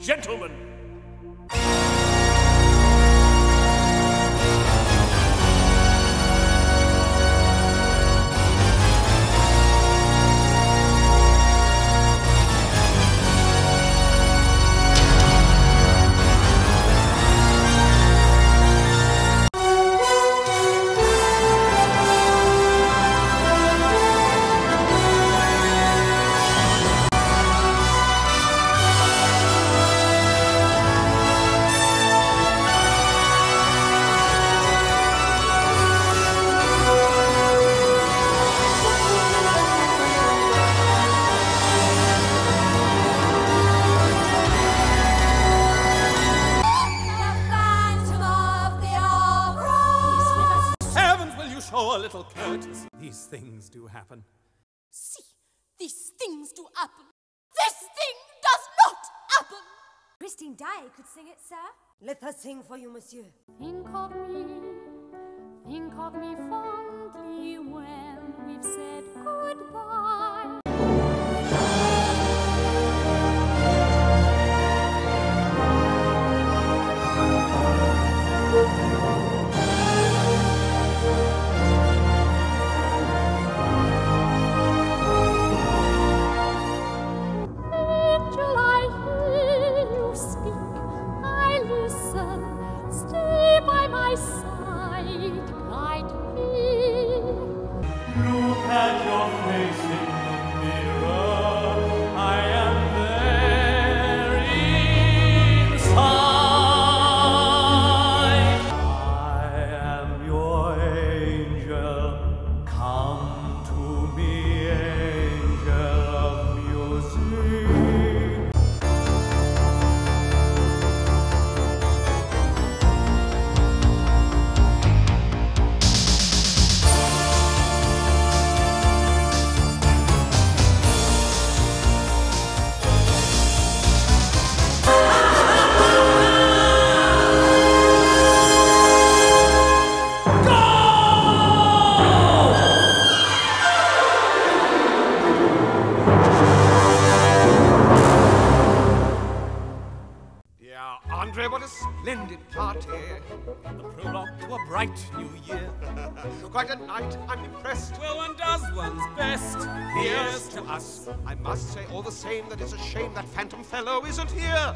gentlemen. Show a little courtesy. These things do happen. See, these things do happen. This thing does not happen. Christine Daae could sing it, sir. Let her sing for you, monsieur. Think of me fondly when we've said goodbye. Andre, what a splendid party. The prologue to a bright new year. Quite a night, I'm impressed. Well, one does one's best. Here's to us. I must say all the same that it's a shame that phantom fellow isn't here.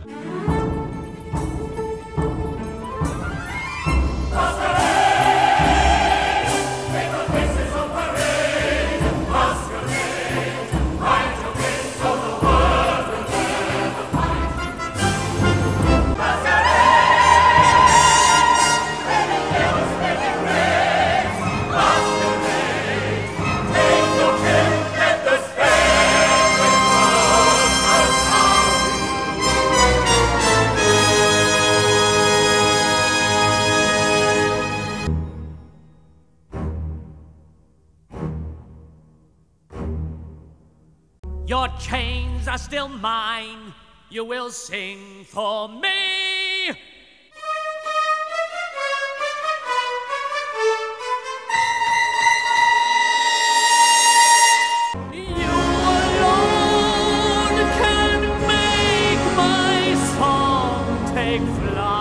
Your chains are still mine. You will sing for me. You alone can make my song take flight.